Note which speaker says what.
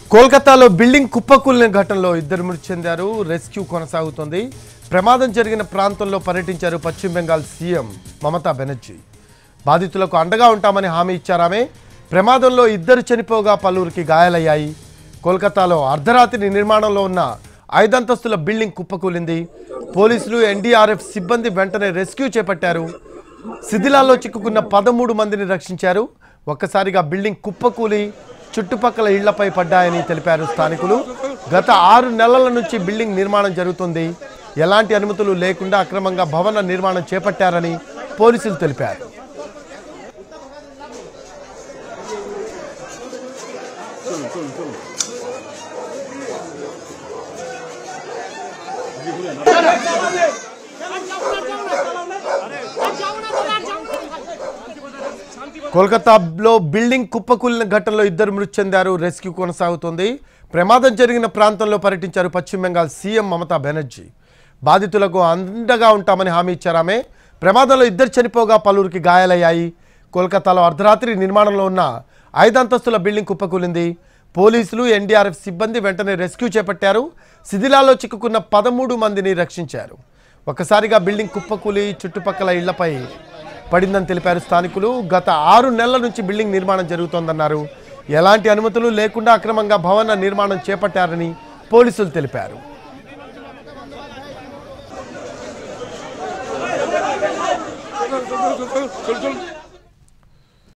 Speaker 1: కోల్కతాలో బిల్డింగ్ కుప్పకూలిన ఘటనలో ఇద్దరు మృతి చెందారు. రెస్క్యూ కొనసాగుతోంది. ప్రమాదం జరిగిన ప్రాంతంలో పర్యటించారు పశ్చిమ బెంగాల్ సీఎం మమతా బెనర్జీ. బాధితులకు అండగా ఉంటామని హామీ ఇచ్చారామె. ప్రమాదంలో ఇద్దరు చనిపోగా పలువురికి గాయాలయ్యాయి. కోల్కతాలో అర్ధరాత్రి నిర్మాణంలో ఉన్న 5 అంతస్తుల బిల్డింగ్ కుప్పకూలింది. పోలీసులు ఎన్డీఆర్ఎఫ్ సిబ్బంది వెంటనే రెస్క్యూ చేపట్టారు. శిథిలాల్లో చిక్కుకున్న 13 మందిని రక్షించారు. ఒక్కసారిగా బిల్డింగ్ కుప్పకూలి చుట్టుపక్కల ఇళ్లపై పడ్డాయని తెలిపారు స్థానికులు. గత 6 నెలల నుంచి బిల్డింగ్ నిర్మాణం జరుగుతుంది. ఎలాంటి అనుమతులు లేకుండా అక్రమంగా భవన నిర్మాణం చేపట్టారని పోలీసులు తెలిపారు. కోల్కతాలో బిల్డింగ్ కుప్పకూలిన ఘటనలో ఇద్దరు మృతి చెందారు. రెస్క్యూ కొనసాగుతోంది. ప్రమాదం జరిగిన ప్రాంతంలో పర్యటించారు పశ్చిమ బెంగాల్ సీఎం మమతా బెనర్జీ. బాధితులకు అండగా ఉంటామని హామీ ఇచ్చారామె. ప్రమాదంలో ఇద్దరు చనిపోగా పలువురికి గాయాలయ్యాయి. కోల్కతాలో అర్ధరాత్రి నిర్మాణంలో ఉన్న 5 అంతస్తుల బిల్డింగ్ కుప్పకూలింది. పోలీసులు ఎన్డీఆర్ఎఫ్ సిబ్బంది వెంటనే రెస్క్యూ చేపట్టారు. శిథిలాల్లో చిక్కుకున్న 13 మందిని రక్షించారు. ఒక్కసారిగా బిల్డింగ్ కుప్పకూలి చుట్టుపక్కల ఇళ్లపై పడిందని తెలిపారు స్థానికులు. గత 6 నెలల నుంచి బిల్డింగ్ నిర్మాణం జరుగుతోందన్నారు. ఎలాంటి అనుమతులు లేకుండా అక్రమంగా భవన నిర్మాణం చేపట్టారని పోలీసులు తెలిపారు.
Speaker 2: चल